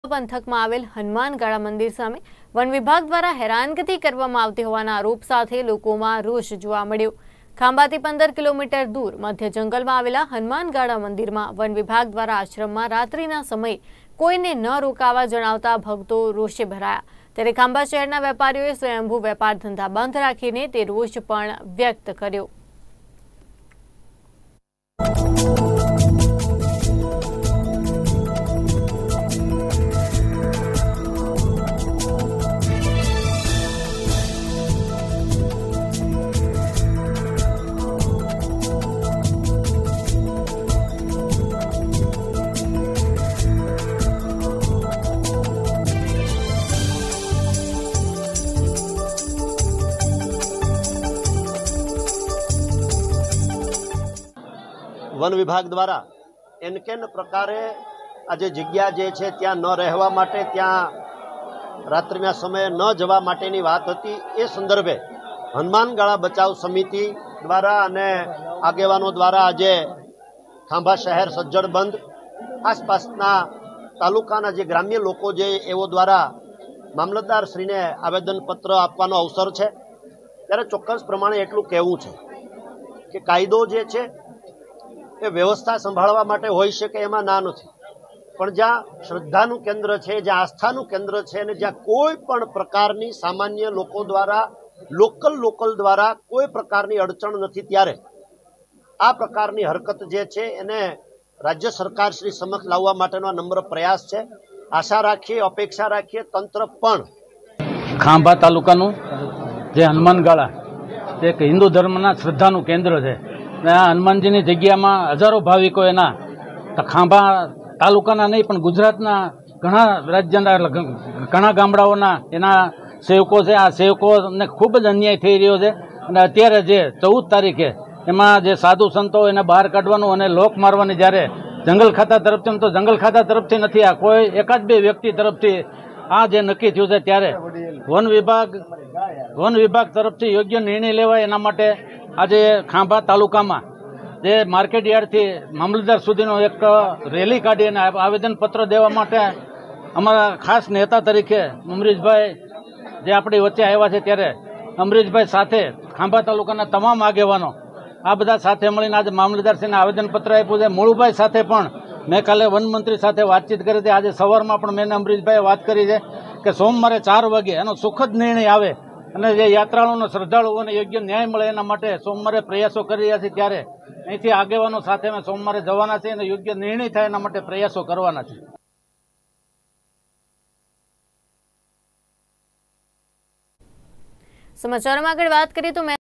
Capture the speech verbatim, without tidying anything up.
પંથકમાં આવેલ હનુમાનગાળા મંદિર સામે વન વિભાગ દ્વારા હેરાનગતિ કરવામાં આવતી હોવાના આરોપ સાથે લોકોમાં રોષ જોવા મળ્યો। ખાંભાથી પંદર કિલોમીટર દૂર મધ્ય જંગલમાં આવેલા હનુમાનગાળા મંદિરમાં વન વિભાગ દ્વારા આશ્રમમાં રાત્રિના સમયે કોઈને ન રોકાવા જણાવતા ભક્તો રોષે ભરાયા। ત્યારે ખાંભા શહેરના વેપારીઓએ સ્વયંભૂ વેપાર ધંધા બંધ રાખીને તે રોષ પણ વ્યક્ત કર્યો। वन विभाग द्वारा एनकेन प्रकारे आज जग्या जे छे त्यां न रहवा माटे त्यां रात्रिना समय न जवा माटेनी वात हती। ए संदर्भे हनुमानगाळा बचाव समिति द्वारा अने आगेवानो द्वारा आजे खांभा शहर सज्जड बंध आसपासना तालुकाना जे ग्राम्य लोको जे एवो द्वारा मामलतदार श्रीने आवेदनपत्र आपवानो अवसर छे। त्यारे चोक्कस प्रमाणे एटलुं कहेवुं छे के कायदो जे छे ए व्यवस्था संभाळवा माटे होई शके एमां ना नथी, पण ज्यां श्रद्धानुं केंद्र छे, ज्यां आस्थानुं केंद्र छे ने ज्यां कोई पण प्रकारनी सामान्य लोको द्वारा लोकल लोकल द्वारा कोई प्रकारनी अडचण नथी, त्यारे आ प्रकारनी हरकत जे छे एने राज्य सरकार श्री समक्ष लाववा माटेनो नम्र प्रयास छे। आशा राखीए, अपेक्षा राखीए तंत्र पण खांभा तालुकानुं जे हनुमानगाळा ते एक हिंदू धर्मना श्रद्धानुं केंद्र छे। हनुमानजीनी जग्यामां हजारों भाविको एना खांभा तालुकाना नहीं पण गुजरातना घणा राज्यना घणा गामडाओना एना सेवको छे। आ सेवकोने खूब ज अन्याय थई रह्यो छे अने अत्यारे जे चौदह तारीखे एमां जे साधु संतो एने बहार काढवानुं अने लोक मारवानी ज्यारे जंगल खाता तरफथी तो जंगल खाता तरफथी नथी, आ कोई एकाद बे व्यक्ति तरफथी आ जे नक्की थयुं छे त्यारे वन विभाग वन विभाग तरफथी योग्य निर्णय लेवाय एना माटे आज खांभा तालुका में जे मार्केट यार्ड थी मामलतदार सुधीनो एक रेली काढ़ी अने आवेदनपत्र देवा माटे अमारा खास नेता तरीके अमरीशभाई जे आपणी वच्चे आव्या छे त्यारे अमरीशभाई साथे खांभा तालुकाना तमाम आगेवानो आ बधा साथे मळीने आज मामलतदारश्रीने आवेदनपत्र आप्युं छे। मुळुभाई साथे पण मैं काले वन मंत्री साथे वातचीत करी हती। आज सवारमां पण मैंने अमरीशभाई वात करी छे के सोमवारे चार वागे एनो सुखद निर्णय आवे अने जे यात्राळुओने श्रद्धाळुओने योग्य न्याय मळे एना माटे सोमवारे प्रयासो करी रह्या छे। त्यारे અહીંથી આગેવાનો સાથે અમે સોમવારે જવાના છે અને યોગ્ય નિર્ણય થાય એના માટે પ્રયાસો કરવાના છે। સમાચારમાં આગળ વાત કરીએ તો